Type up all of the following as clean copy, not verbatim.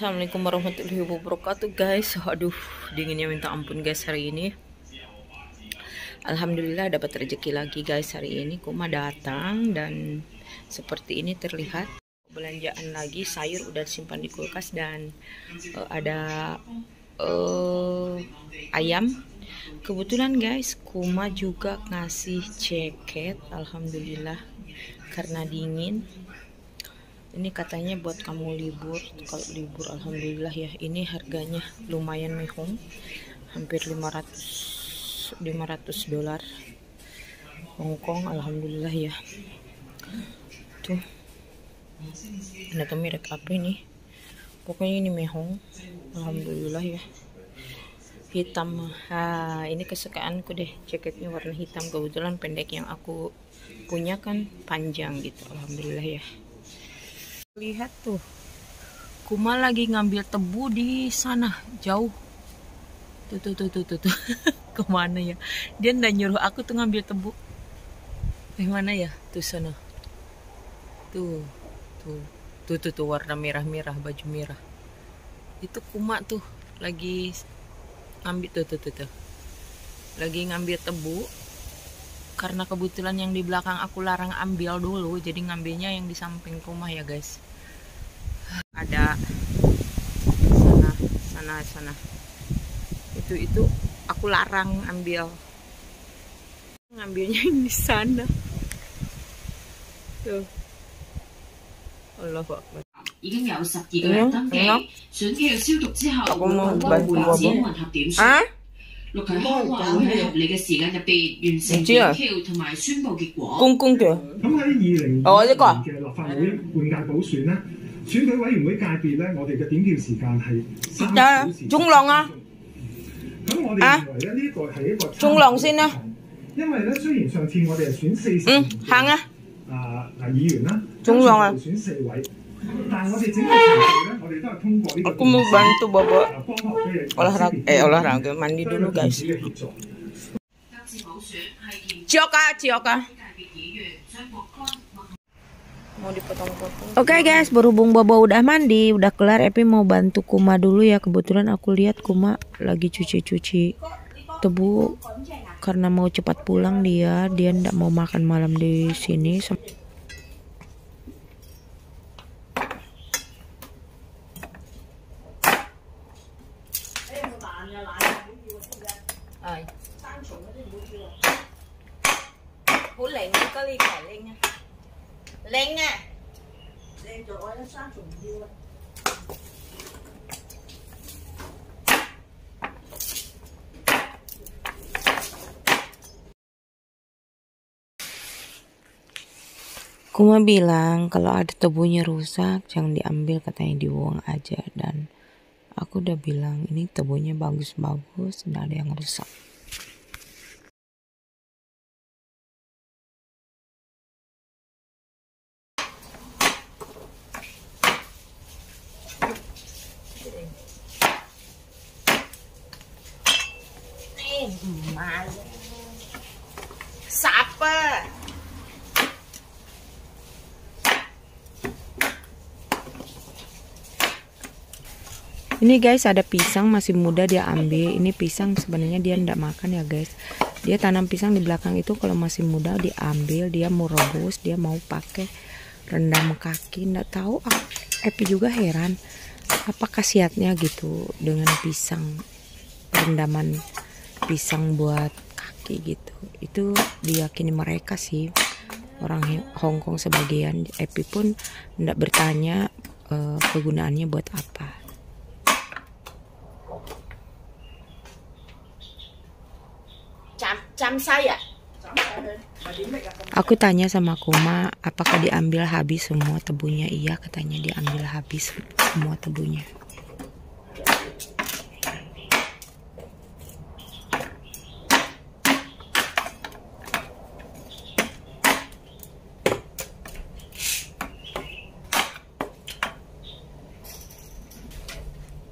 Assalamualaikum warahmatullahi wabarakatuh guys. Aduh, dinginnya minta ampun guys hari ini. Alhamdulillah dapat rezeki lagi guys hari ini. Kuma datang dan seperti ini terlihat belanjaan lagi. Sayur udah simpan di kulkas dan ada ayam. Kebetulan guys, Kuma juga ngasih jaket. Alhamdulillah karena dingin. Ini katanya buat kamu libur. Kalau libur alhamdulillah ya. Ini harganya lumayan mehong, hampir 500 dolar Hongkong. Alhamdulillah ya. Tuh, ada merek apa ini? Pokoknya ini mehong. Alhamdulillah ya. Hitam. Ini kesukaanku deh, jaketnya warna hitam. Kebetulan pendek, yang aku punya kan panjang gitu. Alhamdulillah ya. Lihat tuh, Kuma lagi ngambil tebu di sana jauh. Tuh. Kemana ya? Dia nggak nyuruh aku tuh ngambil tebu. Mana ya? Tuh sana. Tuh warna merah baju merah. Itu Kuma tuh lagi ngambil tuh. Lagi ngambil tebu. Karena kebetulan yang di belakang aku larang ambil dulu, jadi ngambilnya yang di samping rumah ya guys. Ada sana. Itu aku larang ambil. Ngambilnya yang di sana. Tuh. Allahu Akbar. Aku mau bantu Bobo. 陸啟康話會喺合理嘅時間入邊完成檢票同埋宣佈結果。 公嘅。 咁喺2020年嘅立法會換屆補選咧，選舉委員會界別咧，我哋嘅點票時間係3小時。 中浪啊！ 咁我哋認為咧，呢個係一個中浪先啦。 因為咧，雖然上次我哋係選40名議員啦， 中浪啊， 選4位。但係我哋整個程序咧，我哋都係通過呢個。 Aku mau bantu Bobo olahraga mandi dulu guys. Cioka. Mau dipotong-potong. Oke guys, berhubung Bobo udah mandi, udah kelar, Epi mau bantu Kuma dulu ya. Kebetulan aku lihat Kuma lagi cuci tebu karena mau cepat pulang dia ndak mau makan malam di sini. Hủ lệnh có ly cải lên nha. Lên nha. Lên cho ơi nó sáng trùng dưa. Kuma bilang kalau ada tebunya rusak jangan diambil, katanya dibuang aja, dan aku udah bilang ini tebunya bagus-bagus, nggak ada yang rusak. Siapa? Ini guys, ada pisang masih muda dia ambil. Ini pisang sebenarnya dia ndak makan ya guys. Dia tanam pisang di belakang itu, kalau masih muda diambil, dia mau rebus, dia mau pakai rendam kaki. Ndak tahu, Epi juga heran apa khasiatnya gitu dengan pisang, rendaman pisang buat kaki gitu. Itu diyakini mereka sih, orang Hongkong sebagian. Epi pun ndak bertanya kegunaannya buat apa. Cam saya. Aku tanya sama Kuma, apakah diambil habis semua tebunya? Iya, katanya diambil habis semua tebunya.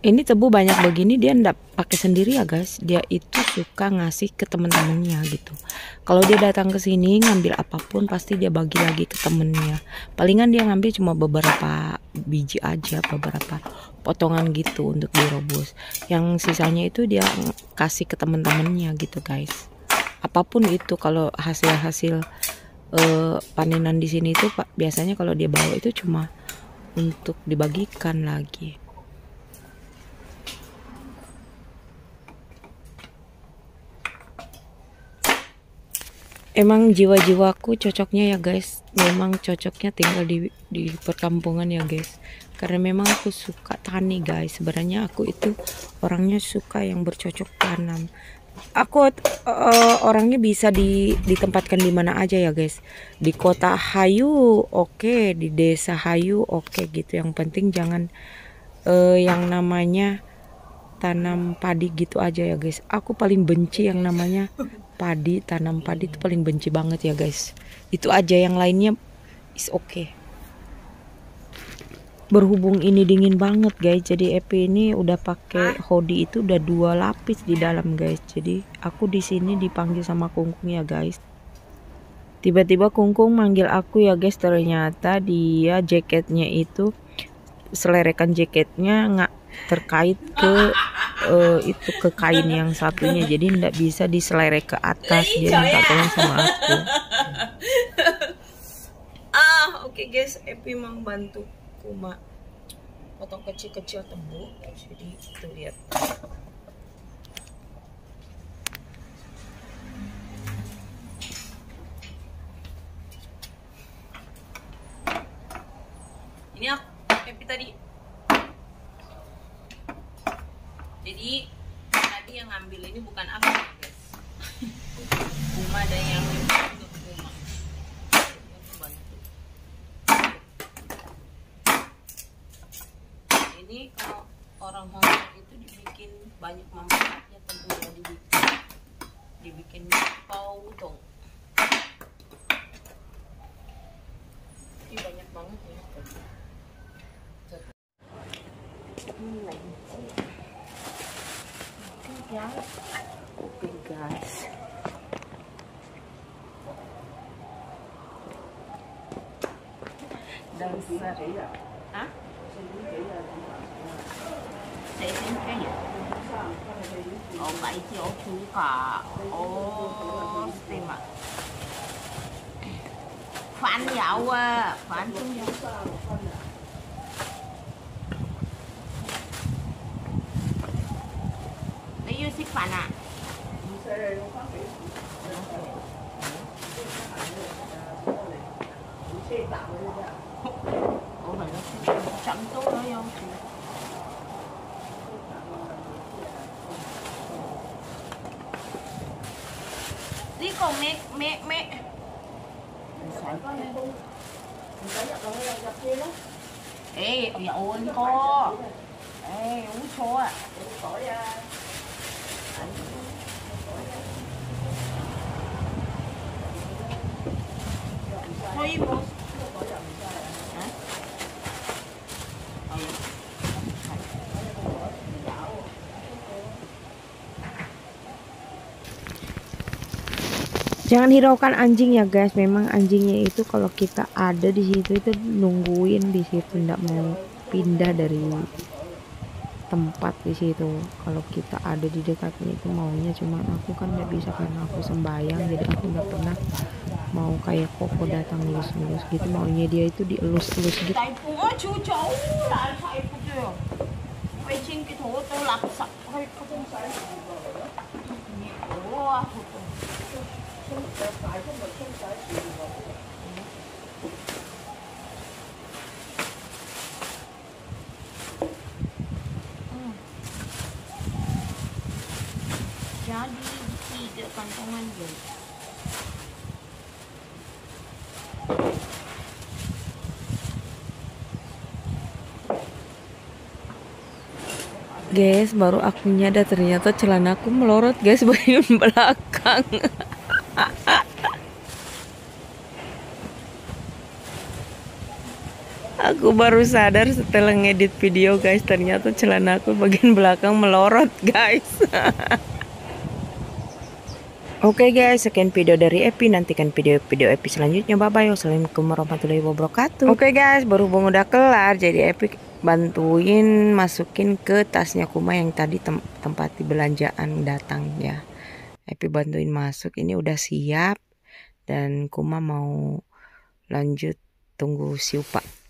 Ini tebu banyak begini dia ndak pakai sendiri ya guys. Dia itu suka ngasih ke temen-temennya gitu. Kalau dia datang ke sini ngambil apapun pasti dia bagi lagi ke temennya. Palingan dia ngambil cuma beberapa biji aja, beberapa potongan gitu untuk direbus. Yang sisanya itu dia kasih ke temen-temennya gitu guys. Apapun itu, kalau hasil-hasil panenan di sini itu biasanya kalau dia bawa itu cuma untuk dibagikan lagi. Emang jiwa-jiwaku cocoknya ya guys, memang cocoknya tinggal di perkampungan ya guys, karena memang aku suka tani guys. Sebenarnya aku itu orangnya suka yang bercocok tanam. Aku orangnya bisa ditempatkan di mana aja ya guys, di kota hayu oke, di desa hayu oke gitu. Yang penting jangan yang namanya tanam padi gitu aja ya guys. Aku paling benci yang namanya padi, tanam padi itu paling benci banget ya guys. Itu aja, yang lainnya is oke. Berhubung ini dingin banget guys, jadi Epi ini udah pakai hoodie itu udah 2 lapis di dalam guys. Jadi aku di sini dipanggil sama Kungkung ya guys. Tiba-tiba Kungkung manggil aku ya guys, ternyata dia jaketnya itu selerekan jaketnya nggak terkait ke itu ke kain yang satunya, jadi nggak bisa diselerek ke atas. Dia minta tolong sama aku. Oke guys, Epi mau bantu Kuma potong kecil-kecil tebu. Jadi itu lihat. Ini aku Epi tadi. Jadi tadi yang ngambil ini bukan aku guys. Kuma ada yang untuk Kuma. Ini kalau orang Hongkong itu dibikin banyak manfaatnya, tentunya dibikin pau tong. Ini banyak banget ya. Oke guys. Dasar. Hah? Sẽ tính cái gì? Vậy thì ở chú cả. Tìm ạ. Phản dạo phản chung dạo. Lấy yêu xích phản à? Ủa mà nó chậm tốt đó không? Tí còn mẹ ê nhậu anh co ê uống xô à thôi bố jangan hiraukan anjing ya guys. Memang anjingnya itu kalau kita ada di situ itu nungguin di situ, nggak mau pindah dari tempat di situ. Kalau kita ada di dekatnya itu maunya, cuma aku kan nggak bisa karena aku sembayang, jadi aku nggak pernah mau kayak Koko datang lulus-lulus gitu. Maunya dia itu dielus-elus gitu. Jadi 3 kantongan guys. Guys, baru aku nyadar ternyata celanaku melorot guys bagian belakang. Aku baru sadar setelah ngedit video guys, ternyata celana aku bagian belakang melorot guys. Oke guys, sekian video dari Epi. Nantikan video Epi selanjutnya. Bye bye. Wassalamualaikum warahmatullahi wabarakatuh. Oke guys, berhubung udah kelar, jadi Epi bantuin masukin ke tasnya Kuma yang tadi tempat di belanjaan datang ya. Epi bantuin masuk, ini udah siap dan Kuma mau lanjut tunggu si Upa.